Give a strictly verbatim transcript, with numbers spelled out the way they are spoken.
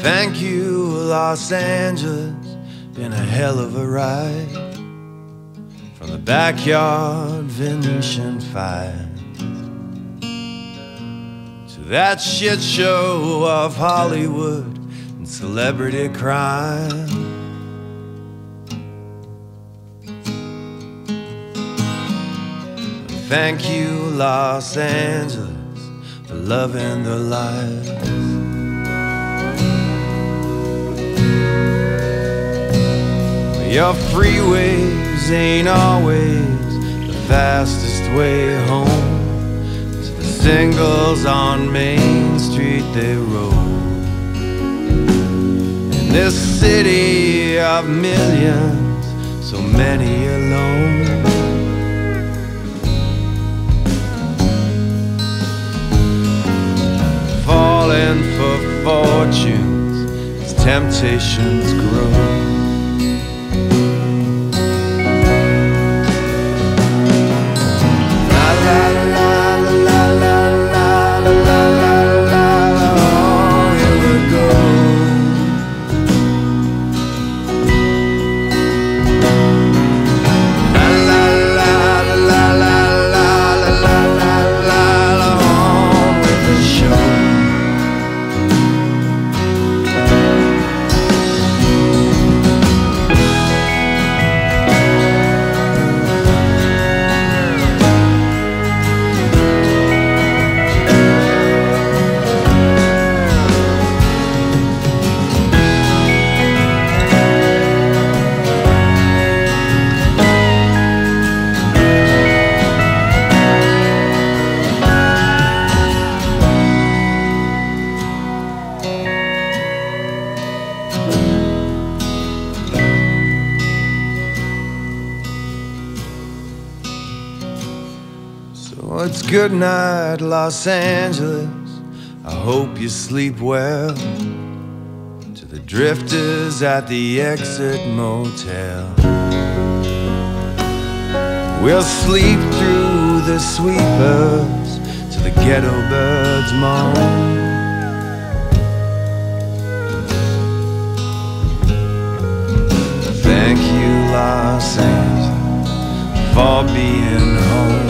Thank you, Los Angeles, been a hell of a ride. From the backyard Venetian fight to that shit show of Hollywood and celebrity crime. Thank you, Los Angeles, for loving the lights. Your freeways ain't always the fastest way home. To the singles on Main Street they roll. In this city of millions, so many alone. Falling for fortunes as temptations grow. It's good night, Los Angeles. I hope you sleep well. To the drifters at the exit motel, we'll sleep through the sweepers to the ghetto birds moan. Thank you, Los Angeles, for being home.